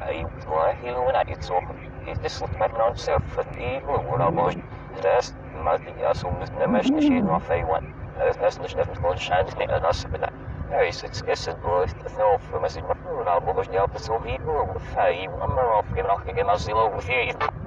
وهي ونادي تصوف تسلط مثلا سيف ولا باش تاس ما تياسو مش نشيد ما في وان ناس نشوف نقول شان ناس بلا عيس تسكس بوث ثوف مسج مفروض على باش ديال تسوفي وفاي وأما في راح كي نازلوا وفي